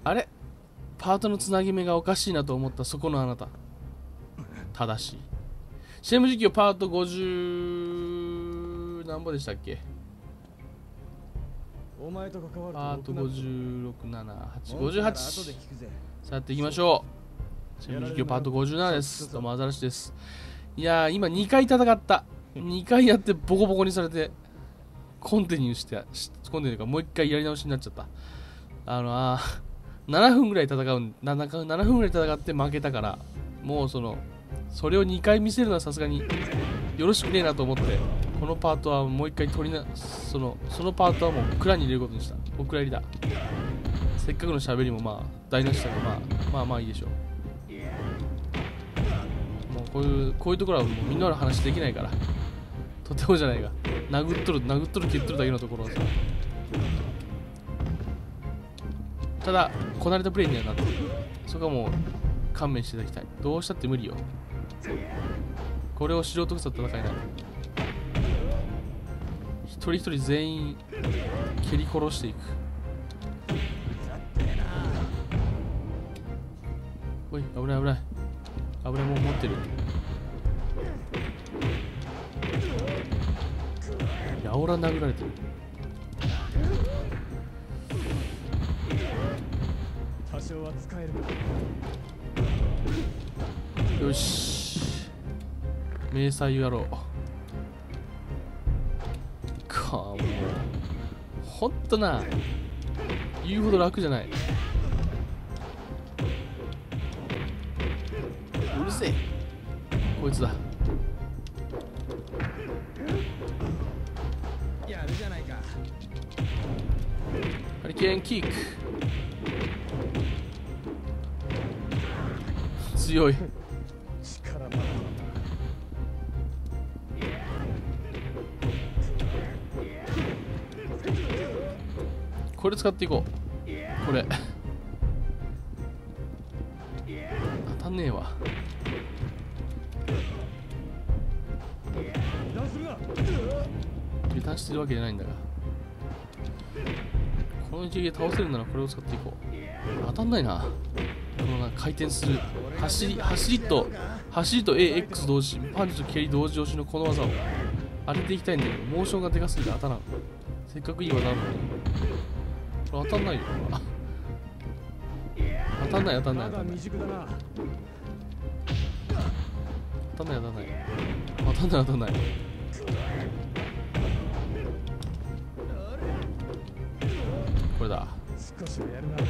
あれパートのつなぎ目がおかしいなと思ったそこのあなた。正しい。CM 実況パート50何本でしたっけ？ お前と関わるとパート56、7、8、58。さあやっていきましょう。CM 実況パート57です。どうもアザラシです。いやー今2回戦った。2回やってボコボコにされてコンティニューして、コンティニューかもう1回やり直しになっちゃった。7分ぐらい戦7分ぐらい戦って負けたから、もうそれを2回見せるのはさすがによろしくねえなと思って、このパートはもう1回取りな、そのパートはもうクラに入れることにした。お蔵入りだ。せっかくの喋りもまあ台無しだからまあいいでしょう。もうこういうところはもうみんなの話できないから、とてもじゃないが、殴っとる蹴っとるだけのところはさ、ただこなれたプレイにはなってる。そこはもう勘弁していただきたい。どうしたって無理よ。これを素人草戦いない。一人一人全員蹴り殺していく。おい、危ないもん持ってる。やおら殴られてる。 多少は使える。 よし、迷彩やろう。もうほんとな、言うほど楽じゃない。うるせえ、こいつだ。 やるじゃないか。 ハリケーンキック強い。 力まだこれ使っていこう。これ当たんねえわ。油断してるわけじゃないんだが、この一撃で倒せるならこれを使っていこう。当たんないな。この回転する走りと AX 同時、パンチと蹴り同時押しのこの技を当てていきたいんだけど、モーションがでかすぎて当たらん。せっかくいい技なのにこれ当たんないよ。当たんない。当たんない。これだ。 少しはやるな。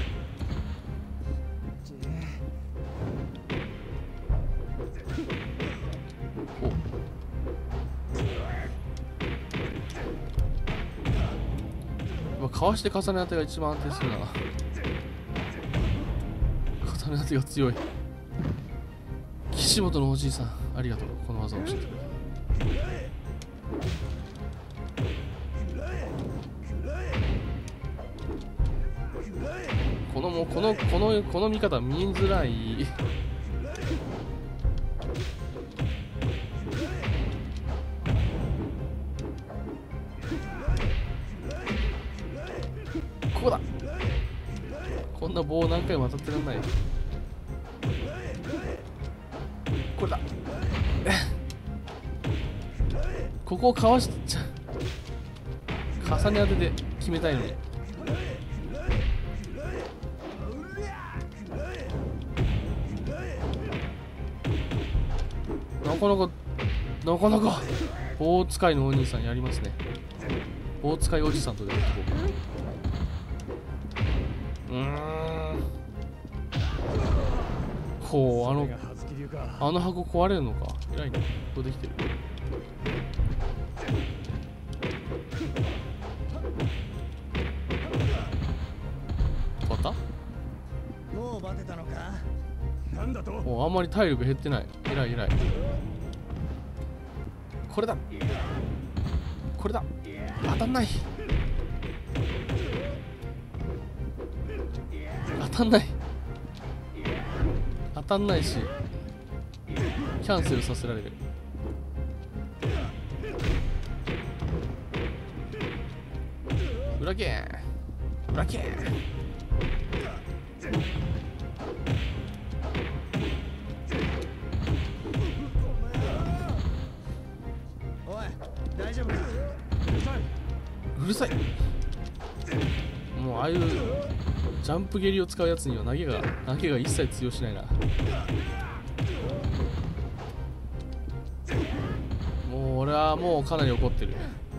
かわして重ね当てが一番安定するな。重ね当てが強い。岸本のおじいさん、ありがとう。この技を教えてくれ。この見方見えづらい。ここだ。こんな棒何回も当たってらんない。これだ。ここをかわしちゃ重ね当てで決めたいのに。なかなか棒使いのお兄さんやりますね。棒使いおじさんとでやっていこうか。ほう、あの箱壊れるのか。偉いね。こうできてる。終わった？ もうバテたのか？なんだと？ あんまり体力減ってない。偉い。これだ。当たんない。当たんないし、キャンセルさせられる。裏剣。 うるさい。もうああいうジャンプ蹴りを使うやつには投げが一切通用しないな。もう俺はもうかなり怒ってる。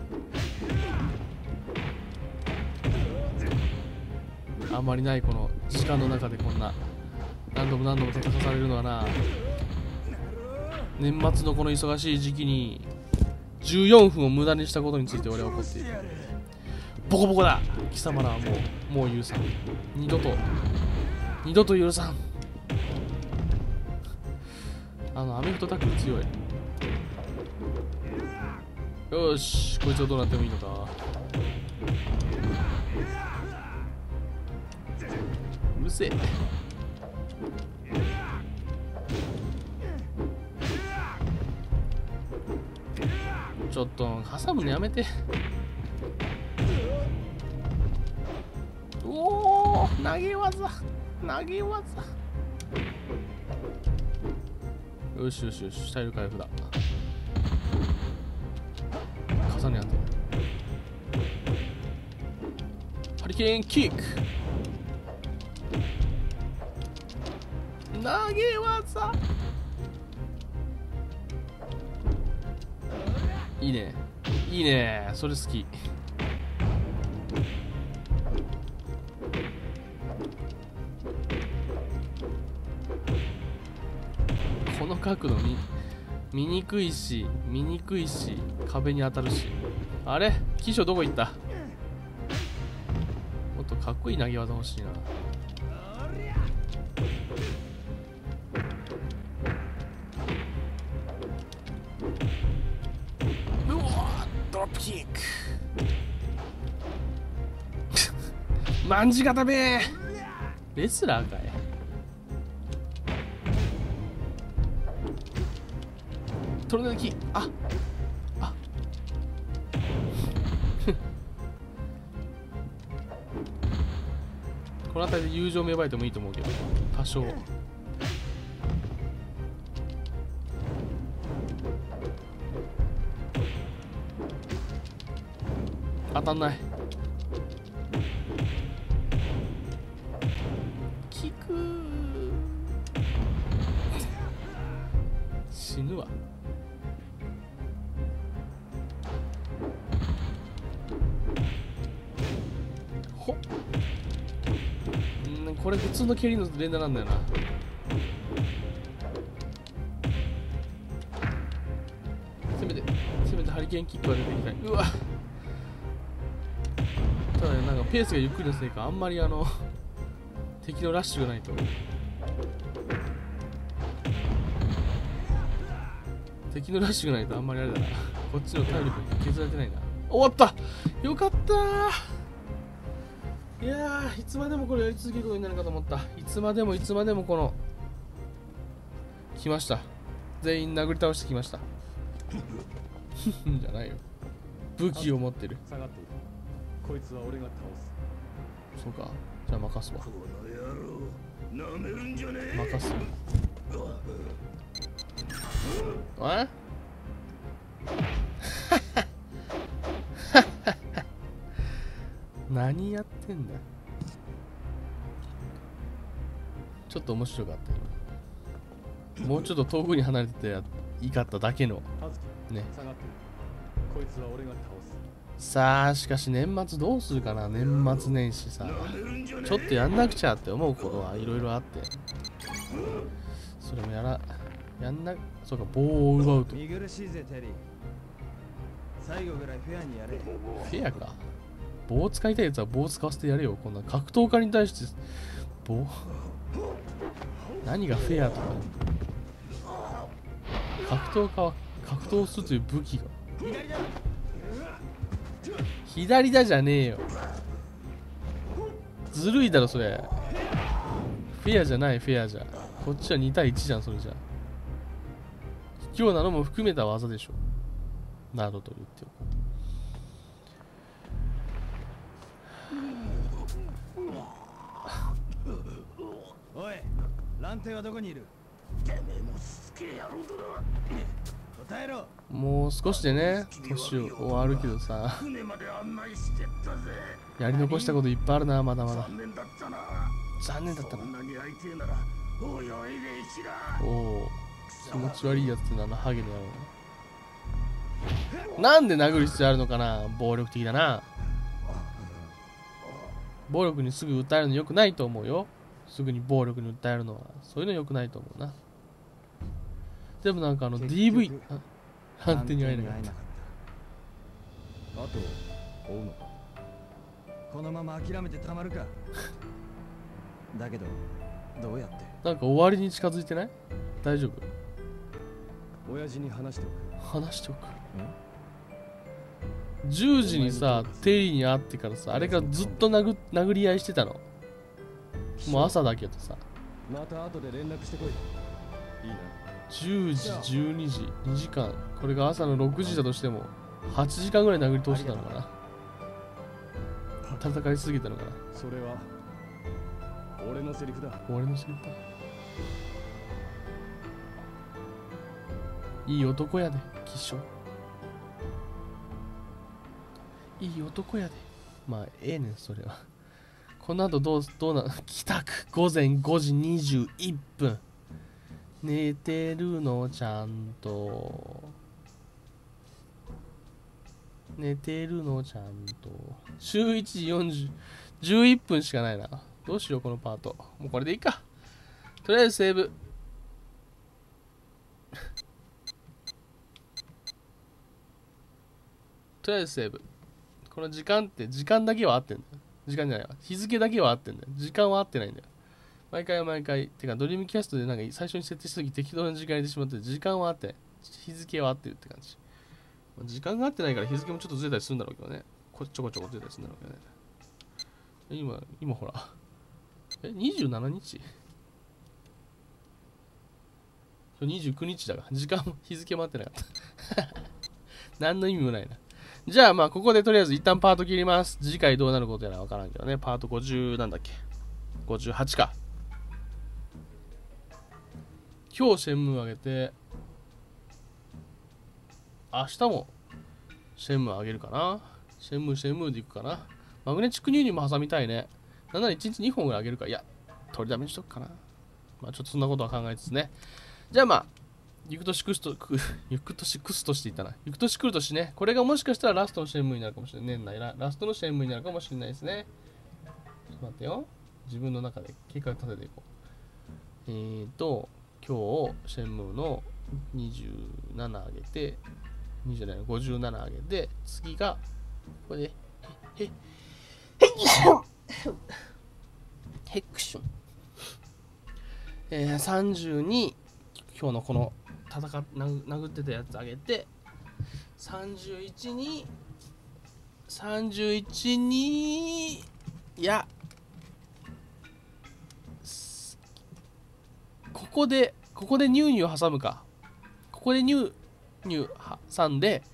あんまりないこの時間の中でこんな何度も何度も戦されるのはな。年末のこの忙しい時期に14分を無駄にしたことについて俺は怒っている。ボコボコだ。貴様らはもう許さん。二度と許さん。アメフトタックル強い。よし、こいつはどうなってもいいのか。うるせえ。ちょっと挟むのやめて。おお、投げ技。よし、体力回復だ。重ねやんで。ハリケーンキック。投げ技。いいね、それ好き。この角度見にくいし壁に当たるし。あれ、機種どこ行った。もっとかっこいい投げ技欲しいな。うわー、ドロップキック。まんじ固め。レスラーかい。トルネードキー。この辺りで友情芽生えてもいいと思うけど、多少。当たんない。効く。死ぬわ。これ普通の蹴りの連打なんだよな。せめてハリケーンキックは出ていきたい。うわ、ただね、なんかペースがゆっくりのせいか、あんまり敵のラッシュがないと。敵のラッシュがないとあんまりあれだな。こっちの体力削られてないな。終わった。よかったー。いやー、いつまでもこれやり続けることになるかと思った。いつまでもこの来ました。全員殴り倒してきました。じゃないよ。武器を持ってる。 下がっている。こいつは俺が倒す。 そうか。じゃあ任すわ。任す。え？何やってんだ。ちょっと面白かった。もうちょっと遠くに離れてていいかっただけのね。 こいつは俺が倒す。さあ、しかし年末どうするかな。年末年始さ、ちょっとやんなくちゃって思うことはいろいろあって、それもやんな。そうか、棒を奪うと。 見苦しいぜテリー。最後ぐらいフェアにやれ。 フェアか。棒を使いたいやつは棒を使わせてやれよ。こんな格闘家に対して棒。何がフェアとか。格闘家は格闘するという武器が。左だじゃねえよ。ずるいだろそれ。フェアじゃない。フェアじゃ。こっちは2対1じゃん。それじゃ卑怯なのも含めた技でしょ。などと言っておこう。 おい、蘭亭はどこにいる？てめえもすげえ野郎だな。答えろ。 もう少しでね、年終わるけどさ、 船まで案内してったぜ。 やり残したこといっぱいあるな、まだまだ。 残念だったな。 残念だったな。 そんなに会いてえなら、おいおいでしら。 おお、気持ち悪いやつってのはハゲのやろう。なんで殴る必要あるのかな、暴力的だな。暴力にすぐ訴えるの良くないと思うよ。すぐに暴力に訴えるのは。そういうの良くないと思うな。でもなんかDV、判定に会えなかった。 あと追うのか。 このまま諦めてたまるか。だけどどうやって。 なんか終わりに近づいてない？大丈夫？ 親父に話しておく。 話しておく。10時にさ、テリーに会ってからさ、あれからずっと殴り合いしてたの。もう朝だけどさ。 また後で連絡してこい。いいな。 10時、12時、2時間。これが朝の6時だとしても、8時間ぐらい殴り通してたのかな。戦い続けたのかな。 それは俺のセリフだ。 俺のセリフだ。いい男やで、吉祥。いい男やで。まあ、ええねん、それは。この後どうな、帰宅午前5時21分。寝てるのちゃんと。寝てるのちゃんと。11時11分しかないな。どうしよう、このパート。もうこれでいいか。とりあえずセーブ。とりあえずセーブ。この時間って時間だけは合ってんだよ。時間じゃないわ。日付だけは合ってんだよ。時間は合ってないんだよ。毎回。てか、ドリームキャストでなんか最初に設定した時適当な時間に入れてしまって、時間は合ってない。日付は合ってるって感じ。時間が合ってないから日付もちょっとずれたりするんだろうけどね。ちょこちょこずれたりするんだろうけどね。今ほら。27日29日だが、時間も日付も合ってなかった。何の意味もないな。じゃあまあここでとりあえず一旦パート切ります。次回どうなることやらわからんけどね。パート50なんだっけ ?58 か。今日シェンムーあげて、明日もシェンムーあげるかな。シェンムーでいくかな。マグネチックニューニュも挟みたいね。なんなら1日2本ぐらいあげるか。いや、取りだめにしとくかな。まあちょっとそんなことは考えつつね。じゃあまあ、行く年来るとして言ったな。行く年来るとしね。これがもしかしたらラストのシェンムーになるかもしれない。年内ラストのシェンムーになるかもしれないですね。ちょっと待ってよ。自分の中で計画立てていこう。今日、シェンムーの27上げて、57上げて、次が、これで、ヘクション。30に、今日のこの殴ってたやつ上げて、31に、いや、ここでニューニュー挟むか。ここでニューニュー挟んで、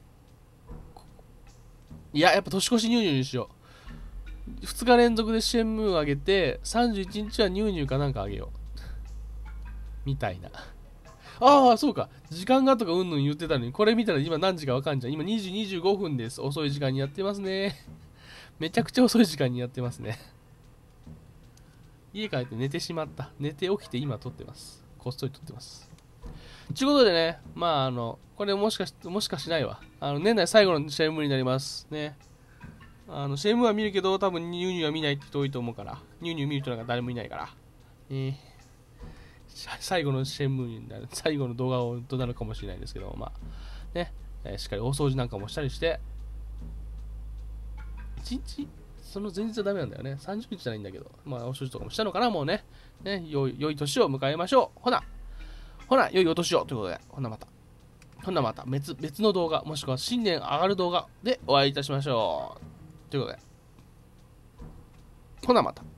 いや、やっぱ年越しニューニューにしよう。2日連続でシェンムー上げて、31日はニューニューかなんか上げよう。みたいな。ああ、そうか。時間がとかうんぬん言ってたのに、これ見たら今何時かわかんじゃん。今2時25分です。遅い時間にやってますね。めちゃくちゃ遅い時間にやってますね。家帰って寝てしまった。寝て起きて今撮ってます。こっそり撮ってます。ということでね、まあこれもしかしないわ。年内最後のシェンムーになりますね。シェンムーは見るけど、多分ニューニューは見ないって人多いと思うから、ニューニュー見る人なんか誰もいないから。最後のシェンムーになる、最後の動画となるかもしれないですけど、まあ、ね、しっかり大掃除なんかもしたりして、1日、その前日はダメなんだよね。30日じゃないんだけど、まあ、お掃除とかもしたのかな、もうね。良い年を迎えましょう。ほな、良いお年をということで、ほなまた別の動画、もしくは新年上がる動画でお会いいたしましょう。ということで、ほなまた。